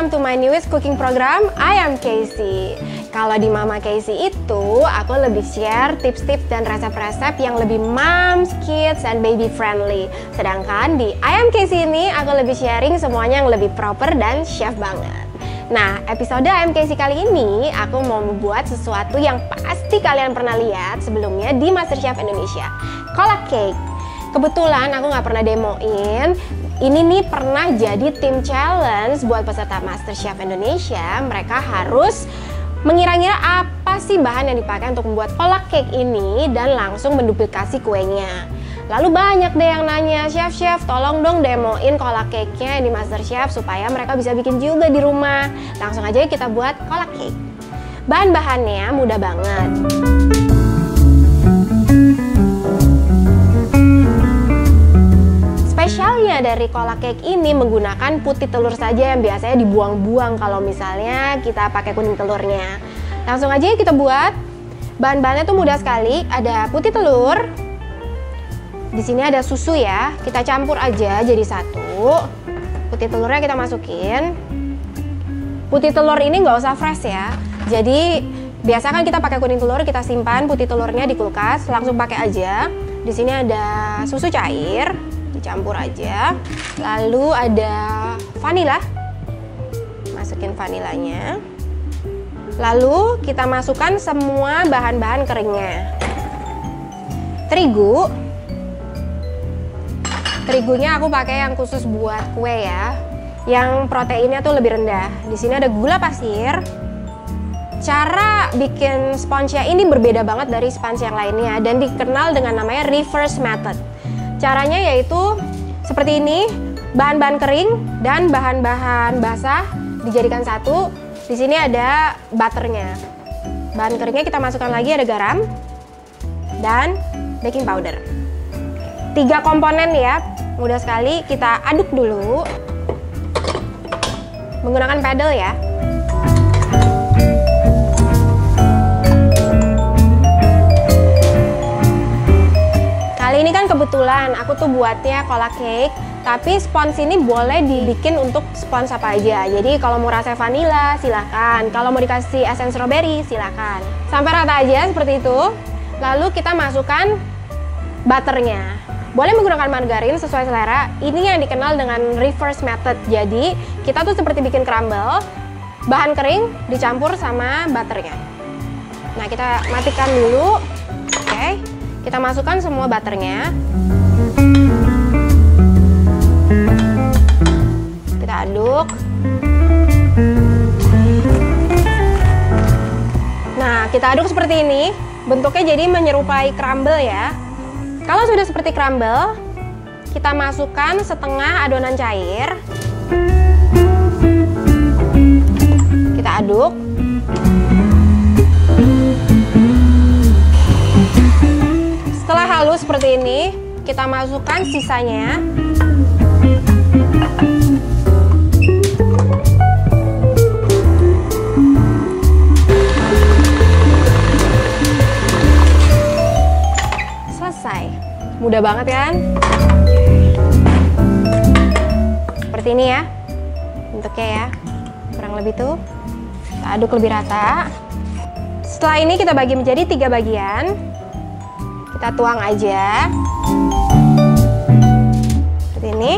welcome to my newest cooking program. I am Casey. Kalau di Mama Casey itu, aku lebih share tips-tips dan resep-resep yang lebih moms, kids, and baby friendly. Sedangkan di I am Casey ini, aku lebih sharing semuanya yang lebih proper dan chef banget. Nah, episode I am Casey kali ini, aku mau membuat sesuatu yang pasti kalian pernah lihat sebelumnya di MasterChef Indonesia. Kolak cake. Kebetulan aku nggak pernah demoin. Ini nih pernah jadi tim challenge buat peserta MasterChef Indonesia. Mereka harus mengira-ngira apa sih bahan yang dipakai untuk membuat kolak cake ini dan langsung menduplikasi kuenya. Lalu banyak deh yang nanya, chef tolong dong demoin kolak cake-nya di MasterChef supaya mereka bisa bikin juga di rumah. Langsung aja kita buat kolak cake. Bahan-bahannya mudah banget. Spesialnya dari kolak cake ini menggunakan putih telur saja yang biasanya dibuang-buang kalau misalnya kita pakai kuning telurnya. Langsung aja kita buat. Bahan-bahannya tuh mudah sekali. Ada putih telur. Di sini ada susu ya. Kita campur aja jadi satu. Putih telurnya kita masukin. Putih telur ini nggak usah fresh ya. Jadi biasa kan kita pakai kuning telur, kita simpan putih telurnya di kulkas, langsung pakai aja. Di sini ada susu cair. Dicampur aja. Lalu ada vanila. Masukin vanilanya. Lalu kita masukkan semua bahan-bahan keringnya. Terigu. Terigunya aku pakai yang khusus buat kue ya. Yang proteinnya tuh lebih rendah. Di sini ada gula pasir. Cara bikin sponge-nya ini berbeda banget dari sponge yang lainnya dan dikenal dengan namanya reverse method. Caranya yaitu seperti ini, bahan-bahan kering dan bahan-bahan basah dijadikan satu. Di sini ada butternya. Bahan keringnya kita masukkan lagi, ada garam dan baking powder. 3 komponen ya, mudah sekali. Kita aduk dulu menggunakan paddle ya. Kali ini kan kebetulan aku tuh buatnya kolak cake, tapi spons ini boleh dibikin untuk spons apa aja. Jadi kalau mau rasa vanila silahkan, kalau mau dikasih esen strawberry silahkan. Sampai rata aja seperti itu. Lalu kita masukkan butternya. Boleh menggunakan margarin sesuai selera. Ini yang dikenal dengan reverse method. Jadi kita tuh seperti bikin crumble, bahan kering dicampur sama butternya. Nah, kita matikan dulu. Oke. Kita masukkan semua butternya. Kita aduk. Nah, kita aduk seperti ini. Bentuknya jadi menyerupai crumble ya. Kalau sudah seperti crumble, kita masukkan setengah adonan cair. Kita aduk. Setelah halus seperti ini, kita masukkan sisanya. Selesai. Mudah banget kan? Seperti ini ya bentuknya ya. Kurang lebih tuh. Kita aduk lebih rata. Setelah ini kita bagi menjadi 3 bagian. Kita tuang aja seperti ini.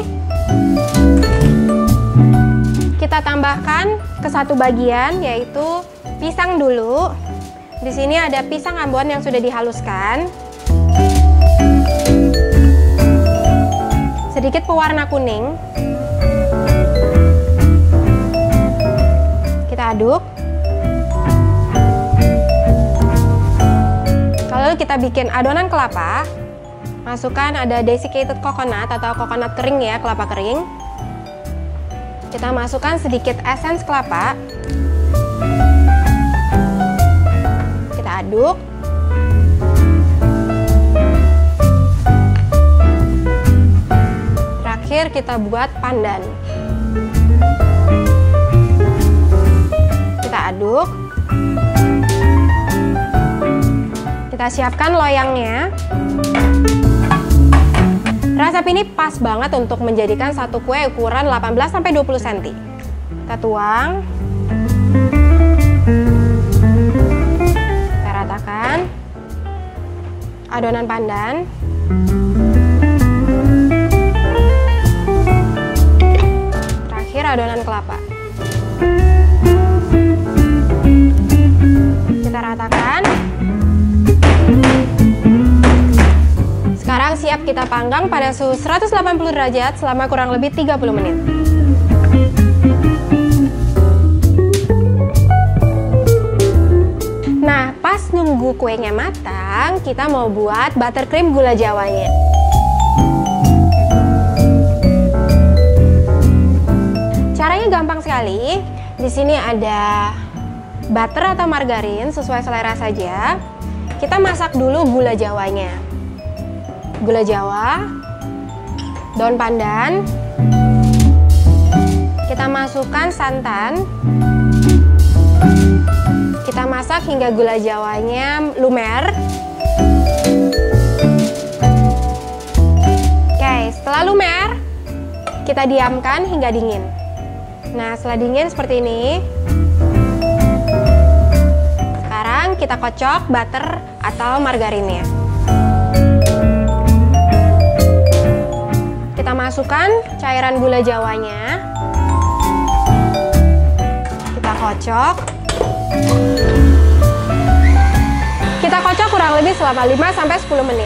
Kita tambahkan ke satu bagian yaitu pisang dulu. Di sini ada pisang Ambon yang sudah dihaluskan. Sedikit pewarna kuning. Kita aduk. Lalu kita bikin adonan kelapa. Masukkan ada desiccated coconut atau coconut kering ya, kelapa kering. Kita masukkan sedikit essence kelapa. Kita aduk. Terakhir kita buat pandan. Kita aduk. Kita siapkan loyangnya. Resep ini pas banget untuk menjadikan satu kue ukuran 18-20 cm. Kita tuang. Kita ratakan adonan pandan. Terakhir adonan kelapa. Kita ratakan. Sekarang siap kita panggang pada suhu 180 derajat selama kurang lebih 30 menit. Nah, pas nunggu kuenya matang, kita mau buat buttercream gula jawanya. Caranya gampang sekali. Di sini ada butter atau margarin sesuai selera saja. Kita masak dulu gula jawanya. Gula jawa, daun pandan, kita masukkan santan, kita masak hingga gula jawanya lumer. Oke, setelah lumer, kita diamkan hingga dingin. Nah, setelah dingin seperti ini, sekarang kita kocok butter atau margarinnya. Kita masukkan cairan gula jawanya. Kita kocok. Kita kocok kurang lebih selama 5-10 menit.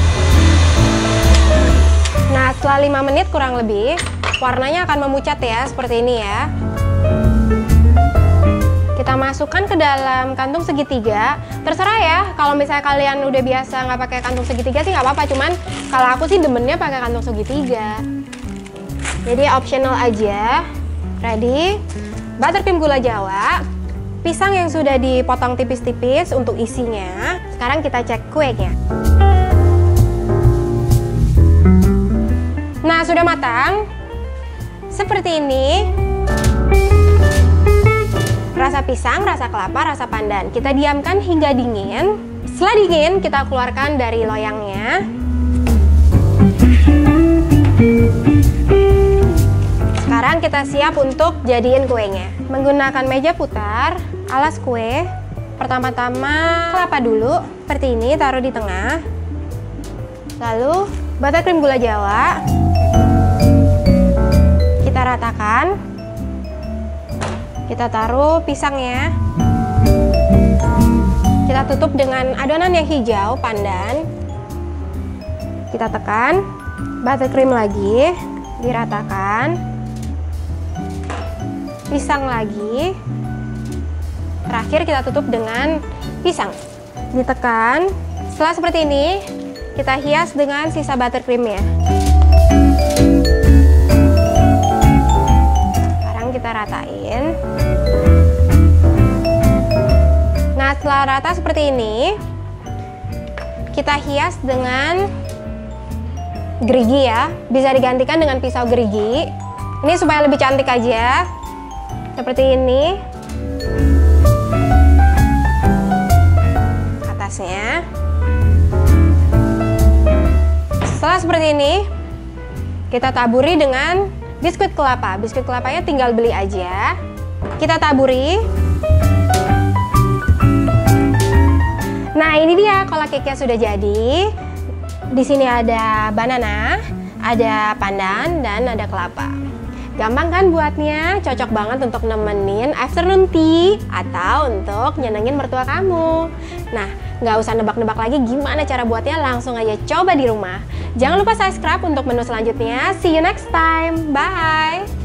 Nah, setelah 5 menit kurang lebih, warnanya akan memucat ya, seperti ini ya. Kita masukkan ke dalam kantung segitiga. Terserah ya, kalau misalnya kalian udah biasa nggak pakai kantung segitiga sih nggak apa-apa. Cuman kalau aku sih demennya pakai kantung segitiga. Jadi optional aja. Ready? Buttercream gula jawa, pisang yang sudah dipotong tipis-tipis untuk isinya. Sekarang kita cek kuenya. Nah, sudah matang. Seperti ini. Rasa pisang, rasa kelapa, rasa pandan. Kita diamkan hingga dingin. Setelah dingin, kita keluarkan dari loyangnya. Sekarang kita siap untuk jadiin kuenya. Menggunakan meja putar, alas kue. Pertama-tama kelapa dulu, seperti ini, taruh di tengah. Lalu buttercream gula jawa. Kita ratakan. Kita taruh pisangnya. Kita tutup dengan adonan yang hijau, pandan. Kita tekan. Buttercream lagi. Diratakan. Pisang lagi. Terakhir kita tutup dengan pisang. Ditekan. Setelah seperti ini, kita hias dengan sisa buttercreamnya. Sekarang kita ratain. Nah, setelah rata seperti ini, kita hias dengan gerigi ya. Bisa digantikan dengan pisau gerigi. Ini supaya lebih cantik aja. Seperti ini. Atasnya. Setelah seperti ini, kita taburi dengan biskuit kelapa. Biskuit kelapanya tinggal beli aja. Kita taburi. Nah, ini dia kolak cake-nya sudah jadi. Di sini ada banana, ada pandan, dan ada kelapa. Gampang kan buatnya? Cocok banget untuk nemenin afternoon tea atau untuk nyenengin mertua kamu. Nah, nggak usah nebak-nebak lagi gimana cara buatnya, langsung aja coba di rumah. Jangan lupa subscribe untuk menu selanjutnya. See you next time. Bye!